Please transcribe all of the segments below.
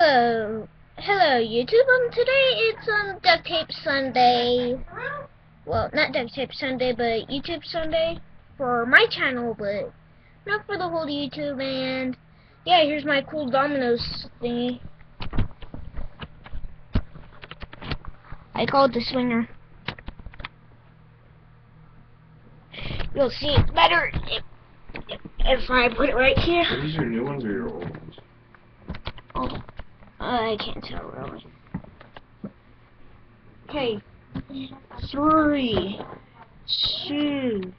Hello YouTube. Today it's Duct Tape Sunday. Well, not Duct Tape Sunday, but YouTube Sunday for my channel, but not for the whole YouTube. And yeah, here's my cool Domanos thingy. I call it the swinger. You'll see it better if I put it right here. Are these your new ones or your old ones? Oh, I can't tell really. Okay, 3, 2,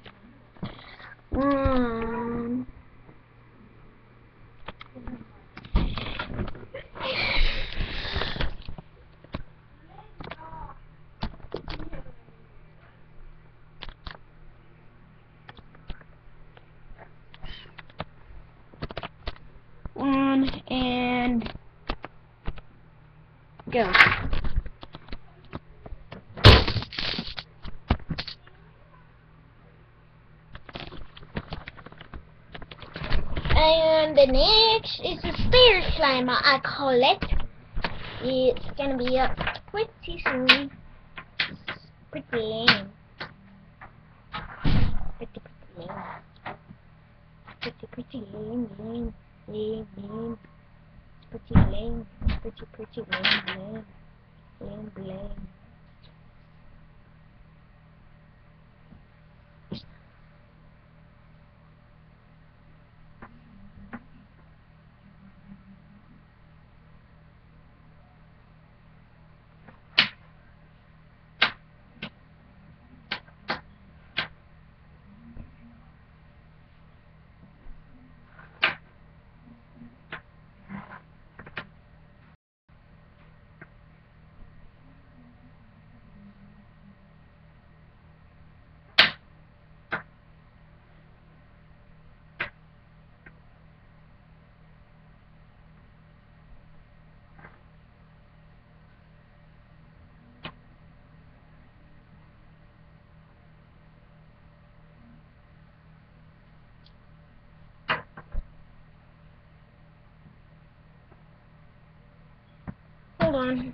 1. And go. And the next is the stair climber, I call it. It's gonna be up pretty soon. Pretty lame. Pretty lame. Lame. Pretty lame. Pretty lame. Hold on.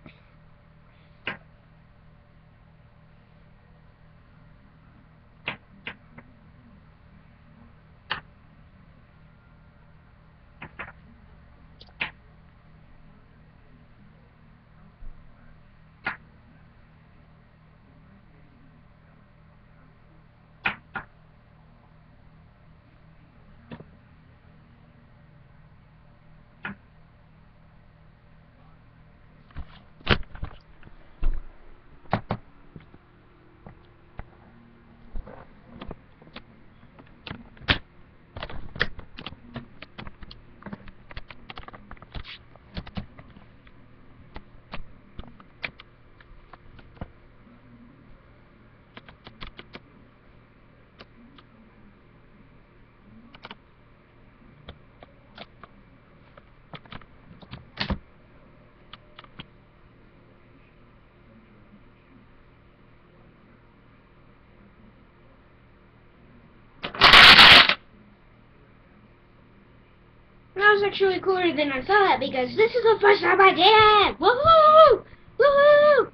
That was actually cooler than I thought, because this is the first time I did it! Woohoo! Woohoo!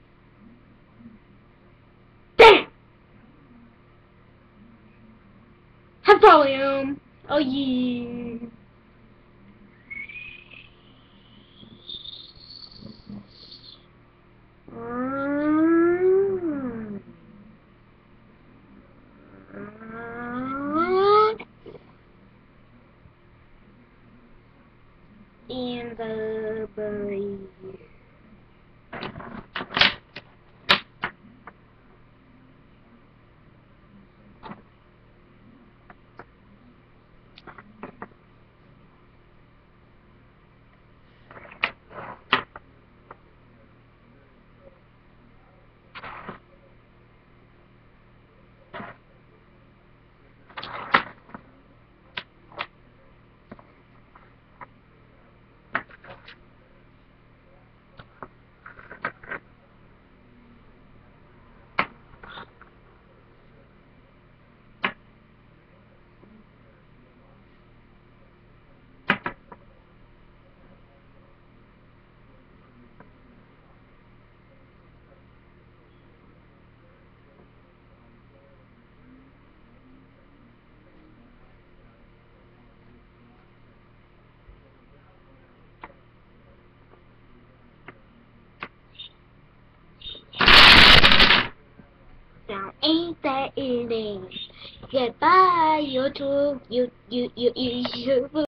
Damn! Have volume! Oh yeah! And the berry. now. Ain't that it is? Goodbye, YouTube. You.